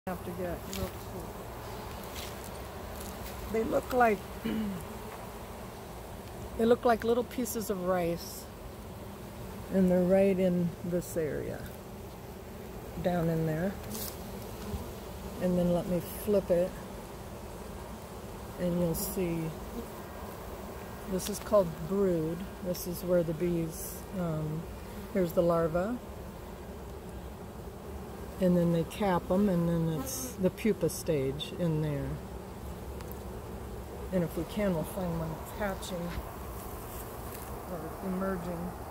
Have to get real cool. They look like little pieces of rice, and they're right in this area, down in there. And then let me flip it, and you'll see. This is called brood. This is where the bees. Here's the larva. And then they cap them, and then it's the pupa stage in there. And if we can, we'll find one hatching or emerging.